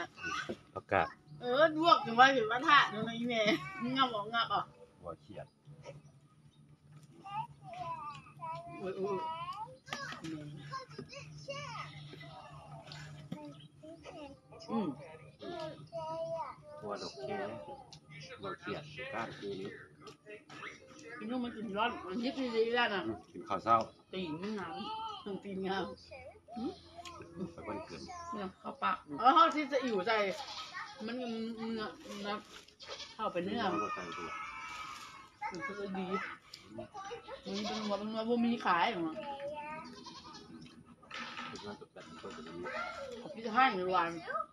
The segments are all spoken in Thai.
ประกาศลวกถึงว่าถึงว่าท่าตรงนี้แม่งับออกหัวเขียดหัวดอกแค่หัวเขียดก้านคืนนี้กินนุ่มมันกินร้อนมันยิบดีๆแล้วนะกินข้าวเช้าตีนมันงามตีนงามไปวันเกิดเนี่ยข้าวปากเขาที่จะอยู่ใจมันนะเข้าไปเนื้อมันก็ดีมันเป็นว่ามีขายหรอพี่จะให้ในวัน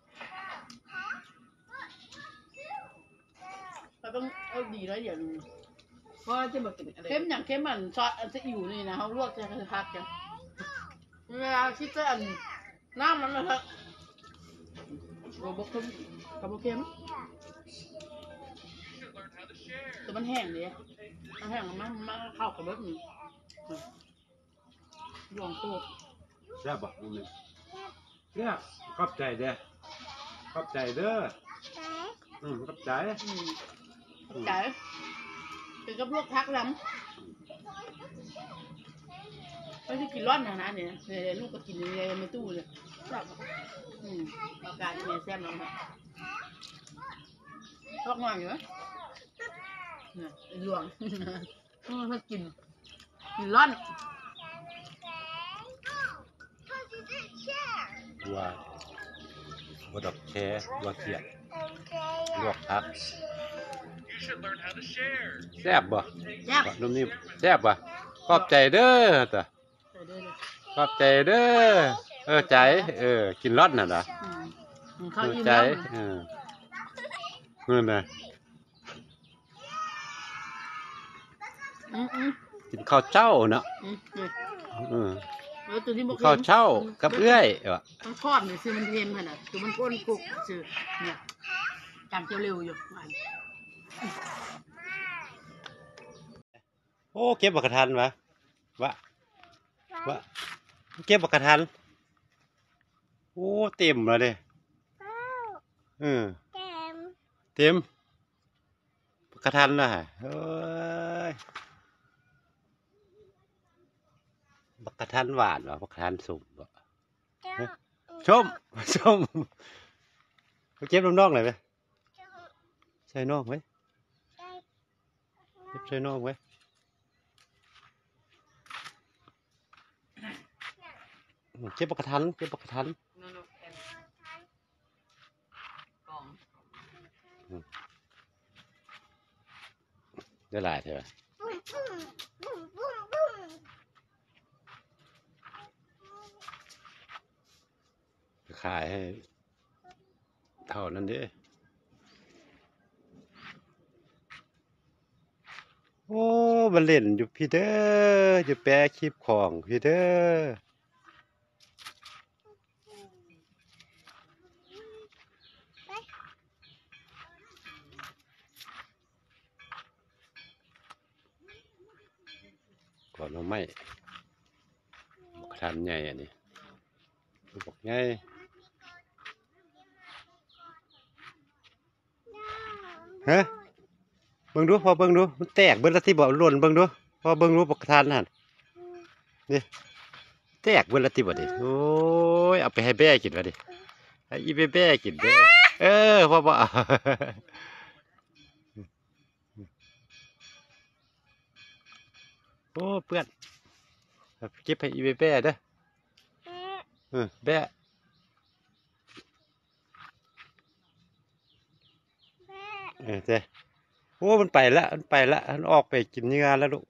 เราต้องดีแล้วอย่างเพราะจะมากินอะไรเข้มอย่างเข้มมันซอสจะอยู่นี่นะเขาลวกจะคักจังเวลาคิดจะน้ำมันนะครับโรบเข้มกับโบเข้มแต่มันแห้งเลยมันแห้งมันเข้ากับรสนี่ลองตัวแซ่บบอกมึงเนี่ยขอบใจเด้อขอบใจเด้อขอบใจขอบใจเป็นกับลวกพักล้ำไม่ได้กินร้อนนะเนี่ยลูกก็กินเลยในตู้เลยอากาศเนี่ยแซ่บน้องนะชอบงานอยู่ไหมเนี่ยหลวงถ้ากินร้อนหัวดอกแค่หัวเขียดลวกพักแซ่บบ่นุ่มนิ่มแซ่บบ่ขอบใจเด้อจ้ะขอบใจเด้อใจกินรสน่ะนะใจเงินน่ะกินข้าวเจ้าเนาะข้าวเจ้ากับเอื้อยต้องทอดเนี่ยซื้อมันเค็มขนาดคือมันก้นกุกซื้อเนี่ยจำเจ้าเร็วอยู่โอ้เก็บบักกะทันวะเก็บบักกะทันโอ้เต็มเลยเด้เต็มบักกะทันนะเฮ้ยบักกะทันหวานวะบักกะทันสุ่มวะชมเก็บน้องๆเลยไหมใส่น้องไหมเก็บใส่น้องไหมเก็บบักกะทันได้หลายใช่ไหมขายให้เท่านั้นดิโอ้มันเล่นอยู่พี่เด้อจะแปะคลิปของพี่เด้อก่อนเราไม่บอกทันใหญ่อันนี้บอกไงฮะเบิ่งดูพอเบิ่งดูมันแตกเบิ่งละที่บ่หล่นเบิ่งดูพอเบิ่งดูบอกทันหันนี่แตกเบิ่งละที่บ่ดิโอ้ยเอาไปให้แบ่กินวะดิให้อีแบ่กินเด้อพอบ่โอ้เพื่อนเก็บให้อีแบ่เด้อแบ่เจ้โอ้มันไปละมันออกไปกินเนื้อแล้วลูก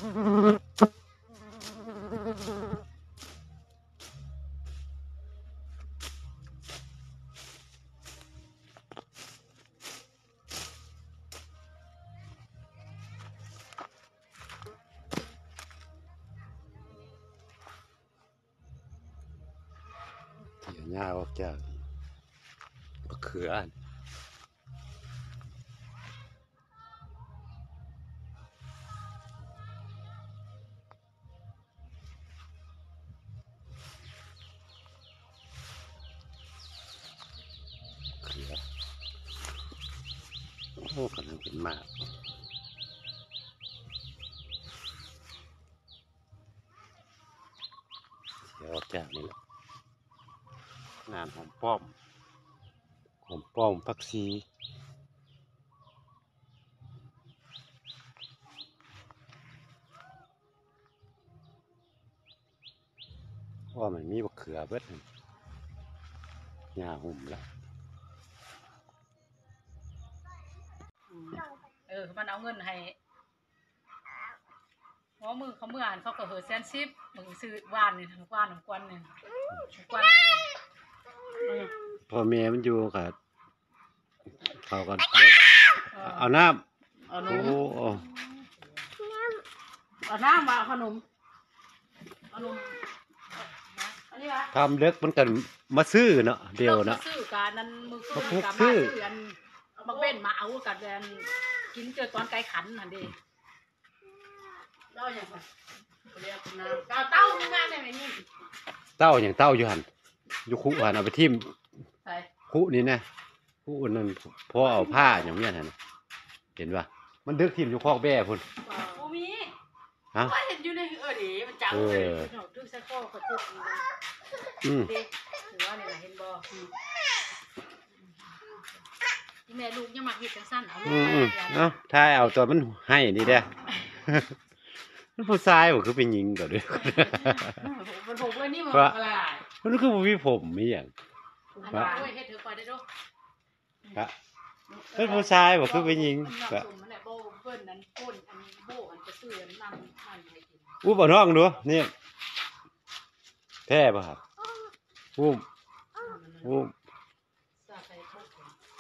เกี่ยวหญ้าออกจากมะเขือเขือโอ้กำลังเป็นมากเสียออกจากนี่แหละงานหอมป้อมผักชีเพราะว่ามันมีมะเขือเบิดหญ้าหุ่มแล้วมันเอาเงินให้หัวมือเขาเมื่ออ่านเขาก็เหอ110มึงซื้อว่านนี่ทั้งว่านทั้งกวนนี่กวนพ่อแม่มันอยู่กับเขากันเอาน้เอาำนโอ้มโอ้เอาน้ำมาเอาขนมเอานมอันนี้วะทำเล็กมันกันมาซื้อเนาะเดียวเนาะซื้อการนั้นมือมาพุกกับซื้ออันบางเว้นมาเอากับอันกินเจอตอนไก่ขันนั่นดิเต้าอย่างไรเรียกน้ำเต้ามึงมาได้ไหมนี่เต้าอย่างเต้าอยู่หันอยู่คุหันเอาไปทิ่มใส่คุนี่นะคุนั่นพ่อเอาผ้าอย่างเนี้ยหันเห็นปะมันดึกทิ่มอยู่คอกแบ่พุ่นโอ้มีฮะว่าเห็นอยู่ในดิมันจังเอเลยอดูใส่ข้อเขาจุดนี่นะอืมดิถือว่าเนี่ยเห็นบ่ที่แม่ลูกยังมักเฮ็ดจังซั่นเอาลูกอืมไปเอ้าทายเอาตัวมันให้นี่เด้อ มันผู้ชายบ่คือเป็นหญิงก่อนเด้อมันถูกเลยนี่มันว่าอะไรมันคือบ่มีผมมีหยังอันนั้นโอ้ยเฮ็ดเถอะก่อนได้ดูก็เป็นผู้ชายบ่คือเป็นหญิงมันก็น้ำส้มมันแหละโบเพิ่นนั้นก้นอันนี้โบอันจะซื้ออันน้ำให้กินอู้บ่น้องดูนี่แท้ป่ะครับอู้อู้ซาใส่พวก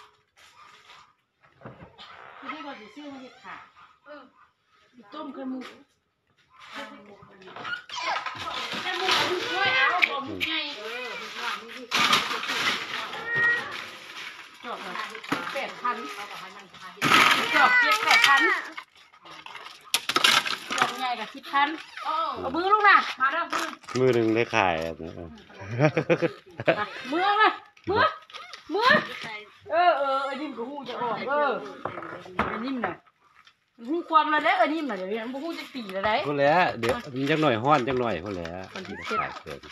ที่นี่ก็สิซื้อมาเฮ็ดค่ะต้มไข่มุกไข่มุกอันนี้ไข่มุกเอามุกด้วยเอาบ่มุกไงมีว่ามีที่จบเลย 8,000เขาก็ให้มันพาเฮ็ดจบ7-8 พันจบไงกับ10,000เอามือลูกน่ะมาเด้อมือมือหนึงได้ขายอะนะมือมามือไอ้นิ่มก็หูจะออกไอ้นิ่มน่ะหูความละเด้อไอ้นิ่มน่ะเดี๋ยวนี้มันหูจะตีละได้พุ่นแหล้วเดี๋ยวมันจักหน่อยฮ้อนจักหน่อยพุ่นแหล้วมันสิเสร็จขายเกิน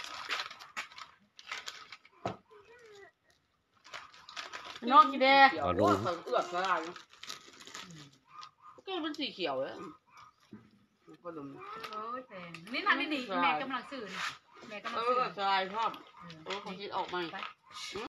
น้องกี่แดงเอาลงเอือกละลายก็เป็นสีเขียวแล้วก็ดมโอ้ยแพงนี่นั่นนี่แม่กำลังซื้อนี่แม่กำลังซื้อใช่ชอบเขาคิดออกมา